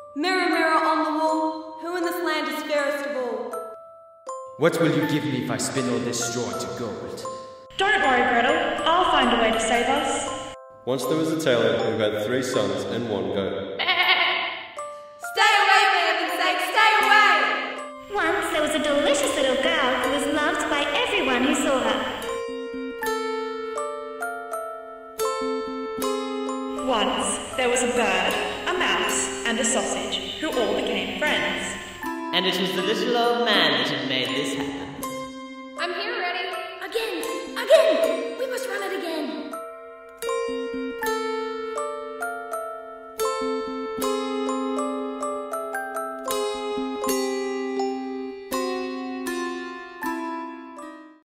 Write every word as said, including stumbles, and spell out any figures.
Mirror, mirror on the wall, who in this land is fairest of all? What will you give me if I spin all this straw to gold? Don't worry, Gretel. I'll find a way to save us. Once there was a tailor who had three sons and one goat. Stay away, for heaven's sake, stay away! Once there was a delicious little girl who was loved by everyone who saw her. Once there was a bird, a mouse, and a sausage who all became friends. And it was the little old man that had made this happen. I'm here, ready. Again! Again! We must run it again!